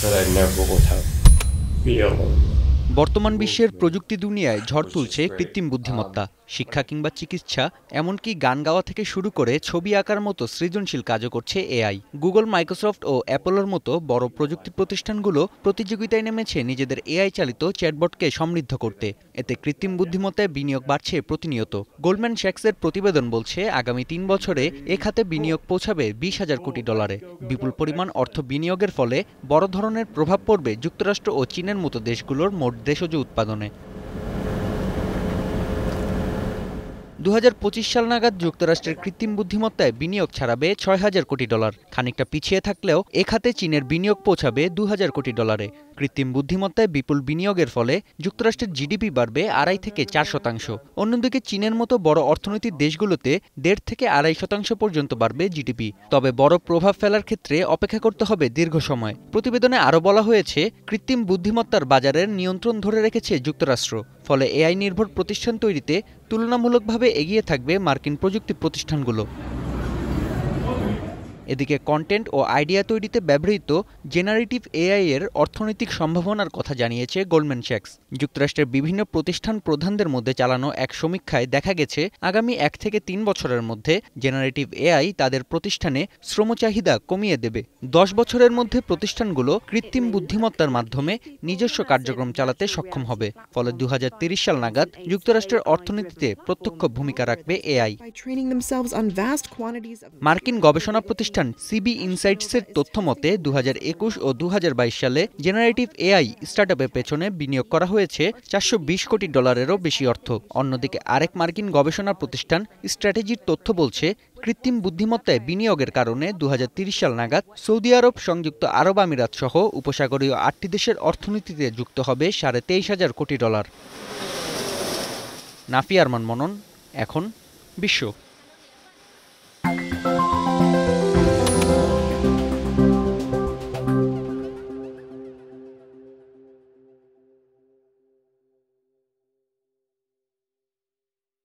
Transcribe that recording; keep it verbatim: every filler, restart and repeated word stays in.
that I never would have feel. বর্তমান বিশ্বের প্রযুক্তি দুনিয়ায় ঝড় তুলছে কৃত্রিম বুদ্ধিমত্তা। শিক্ষা কিংবা চিকিৎসা, এমনকি গান গাওয়া থেকে শুরু করে ছবি আঁকার মতো সৃজনশীল কাজও করছে এআই। গুগল, মাইক্রোসফট ও অ্যাপলের মতো বড় প্রযুক্তি প্রতিষ্ঠানগুলো প্রতিযোগিতায় নেমেছে নিজেদের এআই চালিত চ্যাটবটকে সমৃদ্ধ করতে। এতে কৃত্রিম বুদ্ধিমত্তায় বিনিয়োগ বাড়ছে প্রতিনিয়ত। গোল্ডম্যান স্যাক্সের প্রতিবেদন বলছে, আগামী তিন বছরে এ খাতে বিনিয়োগ পৌঁছাবে বিশ হাজার কোটি ডলারে। বিপুল পরিমাণ অর্থ বিনিয়োগের ফলে বড় ধরনের প্রভাব পড়বে যুক্তরাষ্ট্র ও চীনের মতো দেশগুলোর মোট দেশজ উৎপাদনে। দু হাজার পঁচিশ সাল নাগাদ যুক্তরাষ্ট্রের কৃত্রিম বুদ্ধিমত্তায় বিনিয়োগ ছাড়াবে ছয় হাজার কোটি ডলার। খানিকটা পিছিয়ে থাকলেও এ খাতে চীনের বিনিয়োগ পৌঁছাবে দু হাজার কোটি ডলারে। কৃত্রিম বুদ্ধিমত্তায় বিপুল বিনিয়োগের ফলে যুক্তরাষ্ট্রের জিডিপি বাড়বে আড়াই থেকে চার শতাংশ। অন্যদিকে চীনের মতো বড় অর্থনৈতিক দেশগুলোতে দেড় থেকে আড়াই শতাংশ পর্যন্ত বাড়বে জিডিপি। তবে বড় প্রভাব ফেলার ক্ষেত্রে অপেক্ষা করতে হবে দীর্ঘ সময়। প্রতিবেদনে আরও বলা হয়েছে, কৃত্রিম বুদ্ধিমত্তার বাজারের নিয়ন্ত্রণ ধরে রেখেছে যুক্তরাষ্ট্র। ফলে এআই নির্ভর প্রতিষ্ঠান তৈরিতে তুলনামূলকভাবে এগিয়ে থাকবে মার্কিন প্রযুক্তি প্রতিষ্ঠানগুলো। এদিকে কন্টেন্ট ও আইডিয়া তৈরিতে ব্যবহৃত জেনারেটিভ এআই এর অর্থনৈতিক সম্ভাবনার কথা জানিয়েছে গোল্ডম্যান স্যাক্স। যুক্তরাষ্ট্রের বিভিন্ন প্রতিষ্ঠান প্রধানদের মধ্যে চালানো এক সমীক্ষায় দেখা গেছে, আগামী এক থেকে তিন বছরের মধ্যে জেনারেটিভ এআই তাদের প্রতিষ্ঠানে শ্রম চাহিদা কমিয়ে দেবে। দশ বছরের মধ্যে প্রতিষ্ঠানগুলো কৃত্রিম বুদ্ধিমত্তার মাধ্যমে নিজস্ব কার্যক্রম চালাতে সক্ষম হবে। ফলে দু হাজার তিরিশ সাল নাগাদ যুক্তরাষ্ট্রের অর্থনীতিতে প্রত্যক্ষ ভূমিকা রাখবে এআই। মার্কিন গবেষণা প্রতিষ্ঠান সিবি ইনসাইটসের তথ্য মতে, দু হাজার একুশ ও দু হাজার বাইশ সালে জেনারেটিভ এআই স্টার্টআপের পেছনে বিনিয়োগ করা হয়েছে চারশো বিশ কোটি ডলারেরও বেশি অর্থ। অন্যদিকে আরেক মার্কিন গবেষণা প্রতিষ্ঠান স্ট্র্যাটেজির তথ্য বলছে, কৃত্রিম বুদ্ধিমত্তায় বিনিয়োগের কারণে দু হাজার তিরিশ সাল নাগাদ সৌদি আরব, সংযুক্ত আরব আমিরাত সহ উপসাগরীয় আটটি দেশের অর্থনীতিতে যুক্ত হবে সাড়ে তেইশ হাজার কোটি ডলার। নাফি আরমান মনন, এখন বিশ্ব।